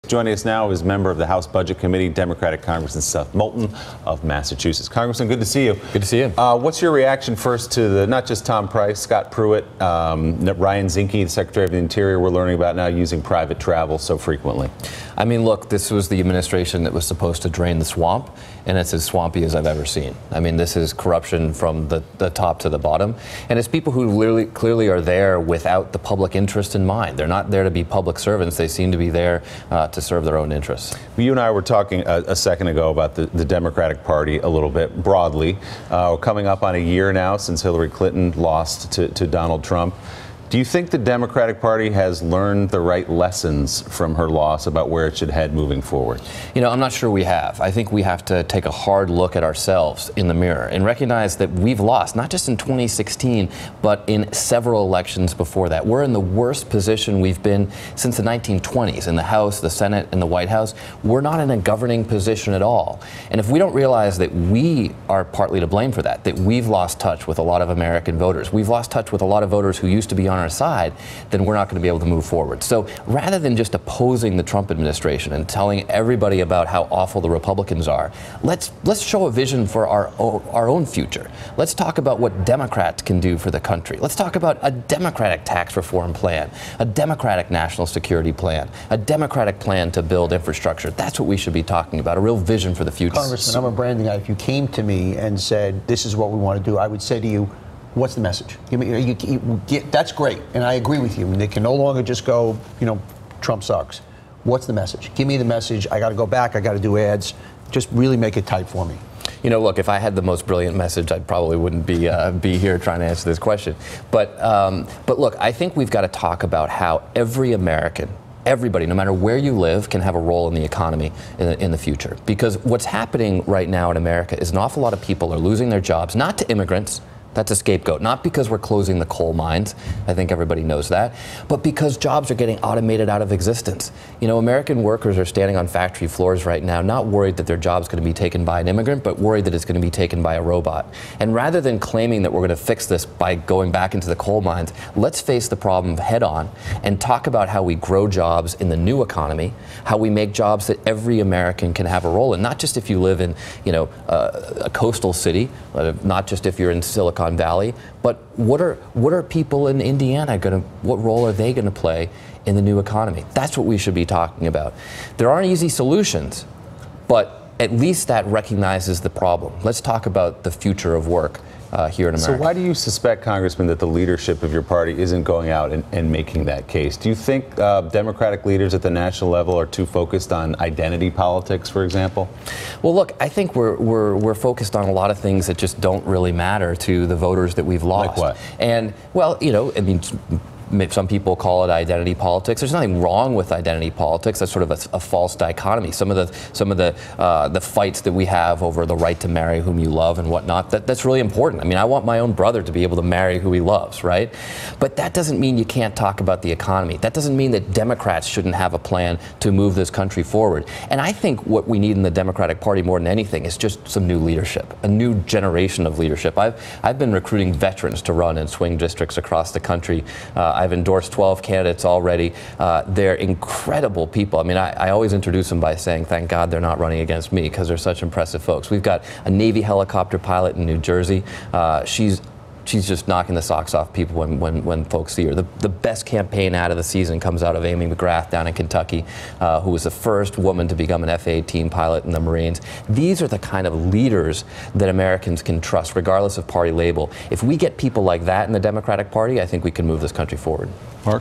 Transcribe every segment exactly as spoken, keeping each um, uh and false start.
Joining us now is member of the House Budget Committee, Democratic Congressman Seth Moulton of Massachusetts. Congressman, good to see you. Good to see you. Uh, what's your reaction first to the, not just Tom Price, Scott Pruitt, um, Ryan Zinke, the Secretary of the Interior, we're learning about now using private travel so frequently? I mean, look, this was the administration that was supposed to drain the swamp, and it's as swampy as I've ever seen. I mean, this is corruption from the, the top to the bottom, and it's people who clearly, clearly are there without the public interest in mind. They're not there to be public servants. They seem to be there uh, to serve their own interests. You and I were talking a, a second ago about the, the Democratic Party a little bit broadly. Uh, we're coming up on a year now since Hillary Clinton lost to, to Donald Trump. Do you think the Democratic Party has learned the right lessons from her loss about where it should head moving forward? You know, I'm not sure we have. I think we have to take a hard look at ourselves in the mirror and recognize that we've lost, not just in twenty sixteen, but in several elections before that. We're in the worst position we've been since the nineteen twenties in the House, the Senate, and the White House. We're not in a governing position at all. And if we don't realize that we are partly to blame for that, that we've lost touch with a lot of American voters, we've lost touch with a lot of voters who used to be on our side, then we're not going to be able to move forward. So rather than just opposing the Trump administration and telling everybody about how awful the Republicans are, let's let's show a vision for our our own future. Let's talk about what Democrats can do for the country. Let's talk about a Democratic tax reform plan, a Democratic national security plan, a Democratic plan to build infrastructure. That's what we should be talking about, a real vision for the future. Congressman, I'm a branding guy. If you came to me and said, this is what we want to do, I would say to you, what's the message? You, you, you get, that's great, and I agree with you. They can no longer just go, you know, Trump sucks. What's the message? Give me the message. I got to go back. I got to do ads. Just really make it tight for me. You know, look, if I had the most brilliant message, I probably wouldn't be uh, be here trying to answer this question. But um, but look, I think we've got to talk about how every American, everybody, no matter where you live, can have a role in the economy in the, in the future. Because what's happening right now in America is an awful lot of people are losing their jobs, not to immigrants. That's a scapegoat, not because we're closing the coal mines, I think everybody knows that, but because jobs are getting automated out of existence. You know, American workers are standing on factory floors right now, not worried that their job's going to be taken by an immigrant, but worried that it's going to be taken by a robot. And rather than claiming that we're going to fix this by going back into the coal mines, let's face the problem head on and talk about how we grow jobs in the new economy, how we make jobs that every American can have a role in, not just if you live in, you know, uh, a coastal city, uh, not just if you're in Silicon Valley, but what are what are people in Indiana going to, what role are they going to play in the new economy? That's what we should be talking about. There aren't easy solutions, but at least that recognizes the problem. Let's talk about the future of work uh, here in America. So why do you suspect, Congressman, that the leadership of your party isn't going out and, and making that case? Do you think uh, Democratic leaders at the national level are too focused on identity politics, for example? Well, look, I think we're, we're, we're focused on a lot of things that just don't really matter to the voters that we've lost. Like what? And, well, you know, I mean, some people call it identity politics. There's nothing wrong with identity politics. That's sort of a, a false dichotomy. Some of the some of the uh, the fights that we have over the right to marry whom you love and whatnot, that, that's really important. I mean, I want my own brother to be able to marry who he loves, right? But that doesn't mean you can't talk about the economy. That doesn't mean that Democrats shouldn't have a plan to move this country forward. And I think what we need in the Democratic Party more than anything is just some new leadership, a new generation of leadership. I've I've been recruiting veterans to run in swing districts across the country. Uh, I've endorsed twelve candidates already. Uh, they're incredible people. I mean, I, I always introduce them by saying, thank God they're not running against me, because they're such impressive folks. We've got a Navy helicopter pilot in New Jersey. Uh, she's She's just knocking the socks off people when, when, when folks see her. The, the best campaign out of the season comes out of Amy McGrath down in Kentucky, uh, who was the first woman to become an F A eighteen pilot in the Marines. These are the kind of leaders that Americans can trust, regardless of party label. If we get people like that in the Democratic Party, I think we can move this country forward. Mark?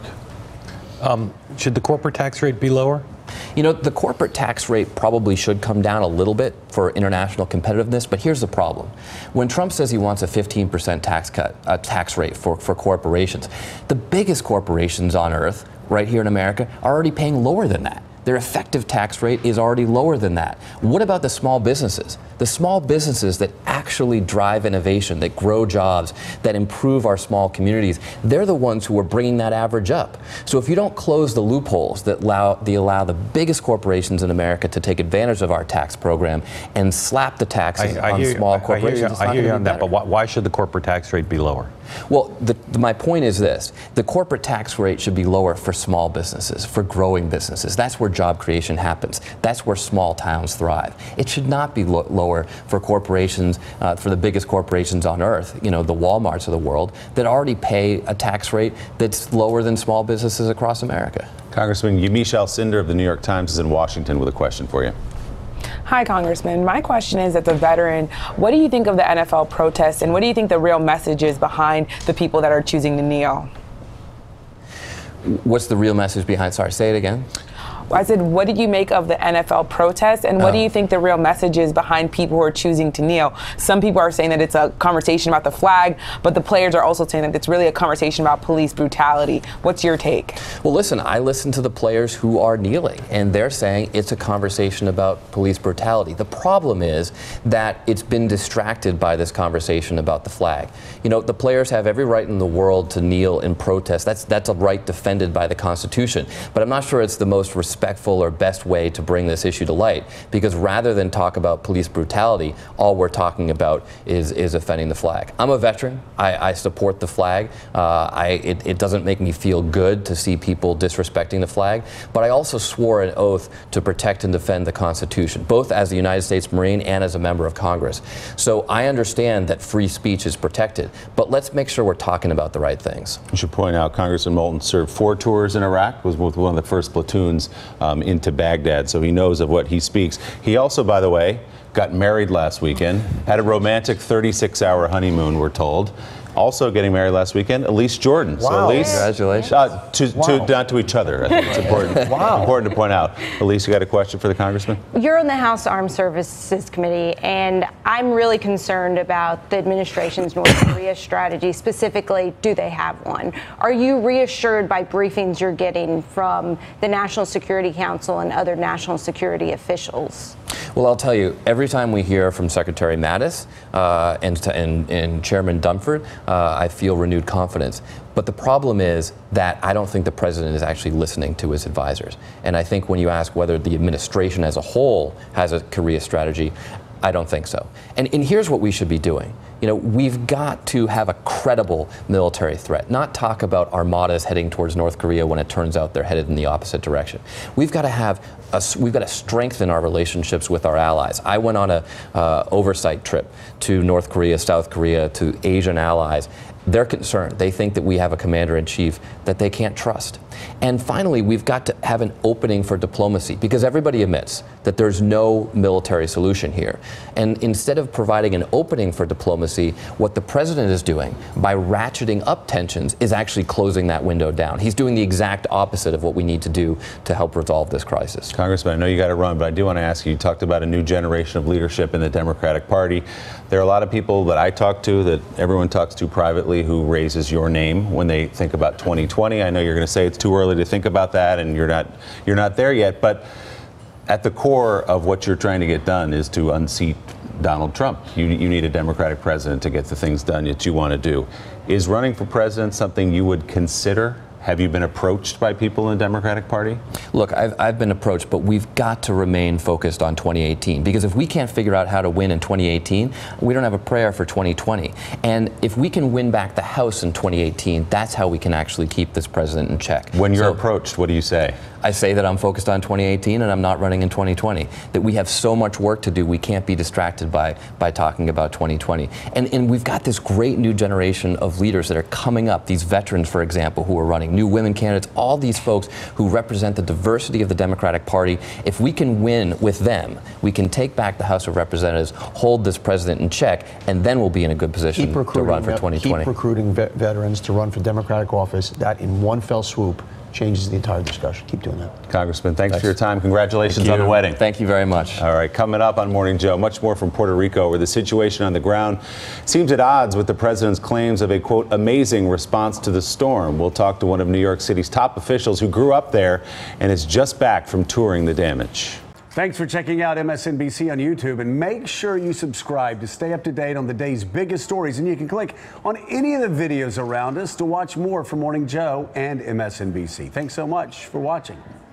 Um, should the corporate tax rate be lower? You know, the corporate tax rate probably should come down a little bit for international competitiveness, but here's the problem. When Trump says he wants a fifteen percent tax cut, a tax rate for, for corporations, the biggest corporations on earth, right here in America, are already paying lower than that. Their effective tax rate is already lower than that. What about the small businesses? The small businesses that actually drive innovation, that grow jobs, that improve our small communities, they're the ones who are bringing that average up. So if you don't close the loopholes that allow the, allow the biggest corporations in America to take advantage of our tax program and slap the taxes I, I on hear, small I, corporations, I hear, it's I not hear going you to on be that, better. but why, why should the corporate tax rate be lower? Well, the, the, my point is this. The corporate tax rate should be lower for small businesses, for growing businesses. That's where job creation happens. That's where small towns thrive. It should not be lo lower for corporations, uh, for the biggest corporations on earth, you know, the Walmarts of the world, that already pay a tax rate that's lower than small businesses across America. Congressman Yamiche Alcindor of the New York Times is in Washington with a question for you. Hi, Congressman. My question is, as a veteran, what do you think of the N F L protests, and what do you think the real message is behind the people that are choosing to kneel? What's the real message behind? Sorry, say it again. I said, what did you make of the N F L protests, and what Oh. do you think the real message is behind people who are choosing to kneel? Some people are saying that it's a conversation about the flag, but the players are also saying that it's really a conversation about police brutality. What's your take? Well, listen, I listen to the players who are kneeling, and they're saying it's a conversation about police brutality. The problem is that it's been distracted by this conversation about the flag. You know, the players have every right in the world to kneel in protest. That's, that's a right defended by the Constitution. But I'm not sure it's the most respectful or best way to bring this issue to light, because rather than talk about police brutality, all we're talking about is, is offending the flag. I'm a veteran. I, I support the flag. Uh, I, it, it doesn't make me feel good to see people disrespecting the flag, but I also swore an oath to protect and defend the Constitution, both as a United States Marine and as a member of Congress. So I understand that free speech is protected, but let's make sure we're talking about the right things. I should point out Congressman Moulton served four tours in Iraq, was with one of the first platoons um, into Baghdad, so he knows of what he speaks. He also, by the way, got married last weekend, had a romantic thirty-six hour honeymoon, we're told. Also getting married last weekend, Elise Jordan. Wow. So Elise, Congratulations. Uh, to, Wow. to, not to each other. I think it's important, Wow. important to point out. Elise, you got a question for the Congressman? You're on the House Armed Services Committee, and I'm really concerned about the administration's North Korea strategy. Specifically, do they have one? Are you reassured by briefings you're getting from the National Security Council and other national security officials? Well, I'll tell you, every time we hear from Secretary Mattis uh, and, and, and Chairman Dunford, uh, I feel renewed confidence. But the problem is that I don't think the president is actually listening to his advisors. And I think when you ask whether the administration as a whole has a Korea strategy, I don't think so. And, and here's what we should be doing. You know, we've got to have a credible military threat, not talk about armadas heading towards North Korea when it turns out they're headed in the opposite direction. We've got to have, a, we've got to strengthen our relationships with our allies. I went on a uh, oversight trip to North Korea, South Korea, to Asian allies. They're concerned. They think that we have a commander-in-chief that they can't trust. And finally, we've got to have an opening for diplomacy, because everybody admits that there's no military solution here. And instead of providing an opening for diplomacy, what the president is doing by ratcheting up tensions is actually closing that window down. He's doing the exact opposite of what we need to do to help resolve this crisis. Congressman, I know you got to run, but I do want to ask you, you talked about a new generation of leadership in the Democratic Party. There are a lot of people that I talk to, that everyone talks to privately, who raises your name when they think about twenty twenty. I know you're going to say it's too early to think about that, and you're not, you're not there yet, but at the core of what you're trying to get done is to unseat Donald Trump. You, you need a Democratic president to get the things done that you want to do. Is running for president something you would consider? Have you been approached by people in the Democratic Party? Look, I've, I've been approached, but we've got to remain focused on twenty eighteen, because if we can't figure out how to win in twenty eighteen, we don't have a prayer for twenty twenty. And if we can win back the House in twenty eighteen, that's how we can actually keep this president in check. When you're So, approached, what do you say? I say that I'm focused on twenty eighteen and I'm not running in twenty twenty, that we have so much work to do, we can't be distracted by, by talking about twenty twenty. And, and we've got this great new generation of leaders that are coming up, these veterans, for example, who are running, new women candidates, all these folks who represent the diversity of the Democratic Party. If we can win with them, we can take back the House of Representatives, hold this president in check, and then we'll be in a good position Keep to recruiting, run for twenty twenty. keep recruiting vet veterans to run for Democratic office. That, in one fell swoop, changes the entire discussion. Keep doing that. Congressman, thanks, Thanks. for your time. Congratulations on the wedding. Thank you very much. All right, coming up on Morning Joe, much more from Puerto Rico, where the situation on the ground seems at odds with the president's claims of a, quote, amazing response to the storm. We'll talk to one of New York City's top officials who grew up there and is just back from touring the damage. Thanks for checking out M S N B C on YouTube, and make sure you subscribe to stay up to date on the day's biggest stories. And you can click on any of the videos around us to watch more from Morning Joe and M S N B C. Thanks so much for watching.